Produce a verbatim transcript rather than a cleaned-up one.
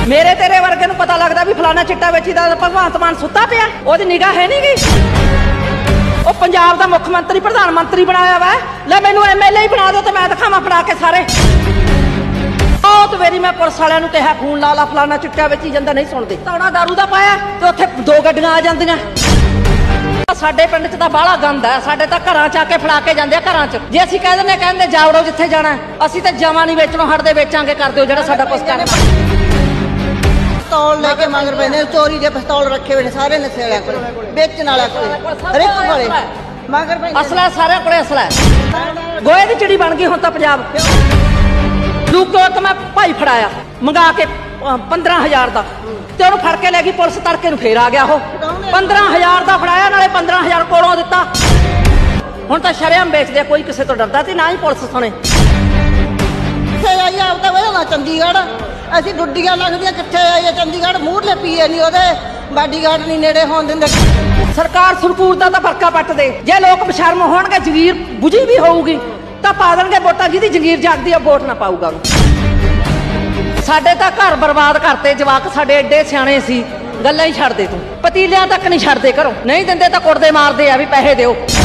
मेरे तेरे वर्गे नूं पता लगदा भी फलाना चिट्टा वेचीदा भगवंत मान सुत्ता पिया, ओहदी निगाह है नहीं गई। ਉਹ ਪੰਜਾਬ ਦਾ ਮੁੱਖ ਮੰਤਰੀ ਪ੍ਰਧਾਨ ਮੰਤਰੀ ਬਣਾਇਆ ਵਾ, ਲੈ ਮੈਨੂੰ ਐਮਐਲਏ ਹੀ ਬਣਾ ਦਿਓ ਤੇ ਮੈਂ ਦਿਖਾਵਾਂ ਫੜਾ ਕੇ ਸਾਰੇ। ਬਹੁਤ ਵਾਰੀ ਮੈਂ ਪੁਲਿਸ ਵਾਲਿਆਂ ਨੂੰ ਕਿਹਾ ਖੂਨ ਲਾ ਲਾ ਫਲਾਣਾ ਚਿੱਟਾ ਵੇਚੀ ਜਾਂਦਾ, ਨਹੀਂ ਸੁਣਦੇ। ਤੌਣਾ ਦਾਰੂ ਦਾ ਪਾਇਆ ਤੇ ਉੱਥੇ ਦੋ ਗੱਡੀਆਂ ਆ ਜਾਂਦੀਆਂ। ਸਾਡੇ ਪਿੰਡ 'ਚ ਤਾਂ ਬਾਹਲਾ ਗੰਦ ਹੈ, ਸਾਡੇ ਤਾਂ ਘਰਾਂ 'ਚ ਆ ਕੇ ਫੜਾ ਕੇ ਜਾਂਦੇ ਆ ਘਰਾਂ 'ਚ। ਜੇ ਅਸੀਂ ਕਹਿ ਦਿੰਦੇ ਕਹਿੰਦੇ ਜਾਵੜੋ ਜਿੱਥੇ ਜਾਣਾ, ਅਸੀਂ ਤਾਂ ਜਮਾਂ ਨਹੀਂ ਵੇਚਣੋਂ ਹਟਦੇ, ਵੇਚਾਂਗੇ ਕਰ ਦਿਓ ਜਿਹੜਾ ਸਾਡਾ ਕੁਛ ਕਰਨਾ। ਪਿਸਤੌਲ ਲੈ ਕੇ ਮਗਰ ਪੈਂਦੇ, ਚੋਰੀ ਦੇ ਪਿਸਤੌਲ ਰੱਖੇ ਹੋਏ ਨੇ ਸਾਰੇ ਨਸ਼ੇ ਵਾਲਿਆਂ ਕੋਲ, ਵੇਚਣ ਵਾਲਿਆਂ ਕੋਲ, ਹਰ ਇੱਕ ਕੋਲੇ ਮਗਰ ਪੈਂਦੇ। ਅਸਲਾ ਸਾਰਿਆਂ ਕੋਲੇ ਅਸਲਾ ਹੈ, ਗੋਹੇ ਦੀ ਚਿੜੀ ਬਣ ਗਈ ਹੁਣ ਤਾਂ ਪੰਜਾਬ। ਲੂਕੋ ਇੱਕ ਮੈਂ ਭਾਈ ਫੜਾਇਆ ਮੰਗਾ ਕੇ ਪੰਦਰਾਂ ਹਜ਼ਾਰ ਦਾ, ਤੇ ਉਹਨੂੰ ਫੜ ਕੇ ਲੈ ਗਈ ਪੁਲਿਸ, ਤੜਕੇ ਨੂੰ ਫੇਰ ਆ ਗਿਆ ਉਹ। ਪੰਦਰਾਂ ਹਜ਼ਾਰ ਦਾ ਫੜਾਇਆ, ਨਾਲੇ ਪੰਦਰਾਂ ਹਜ਼ਾਰ ਕੋਲੋਂ ਦਿੱਤਾ। ਹੁਣ ਤਾਂ ਸ਼ਰੇਆਮ ਵੇਚਦੇ, ਕੋਈ ਕਿਸੇ ਤੋਂ ਡਰਦਾ ਤੇ ਨਾ ਹੀ ਪੁਲਿਸ ਸੁਣੇ। ਕਿੱਥੇ ਆਈ ਆਪ ਤਾਂ ਵੇਲਾ ਚੰਡੀਗੜ੍ਹ, ਅਸੀਂ ਡੁੱਡੀਆਂ ਲੱਗਦੀਆਂ, ਕਿੱਥੇ ਆਈਏ ਚੰਡੀਗੜ੍ਹ। ਮੂਹਰਲੇ ਪੀਏ ਨਹੀਂ ਉਹਦੇ, ਬਾਡੀਗਾਰਡ ਨਹੀਂ ਨੇੜੇ ਹੋਣ ਦਿੰਦੇ। ਸਰਕਾਰ ਸਰਕੂਰ ਦਾ ਤਾਂ ਫਰਕਾ ਪੱਟ ਦੇ। ਜੇ ਲੋਕ ਬਸ਼ਰਮ ਹੋਣਗੇ, ਜਗੀਰ ਬੁਝੀ ਵੀ ਹੋਊਗੀ ਤਾਂ ਪਾ ਦੇਣਗੇ ਵੋਟਾਂ, ਜਿਹਦੀ ਜਗੀਰ ਜਾਗਦੀ ਆ ਵੋਟ ਨਾ ਪਾਊਗਾ। ਸਾਡੇ ਤਾਂ ਘਰ ਬਰਬਾਦ ਕਰਤੇ ਜਵਾਕ, ਸਾਡੇ ਐਡੇ ਸਿਆਣੇ ਸੀ, ਗੱਲਾਂ ਹੀ ਛੱਡਦੇ ਤੂੰ। ਪਤੀਲਿਆਂ ਤੱਕ ਨਹੀਂ ਛੱਡਦੇ ਘਰੋਂ, ਨਹੀਂ ਦਿੰਦੇ ਤਾਂ ਕੁੱਟਦੇ ਮਾਰਦੇ ਆ ਵੀ ਪੈਸੇ ਦਿਓ।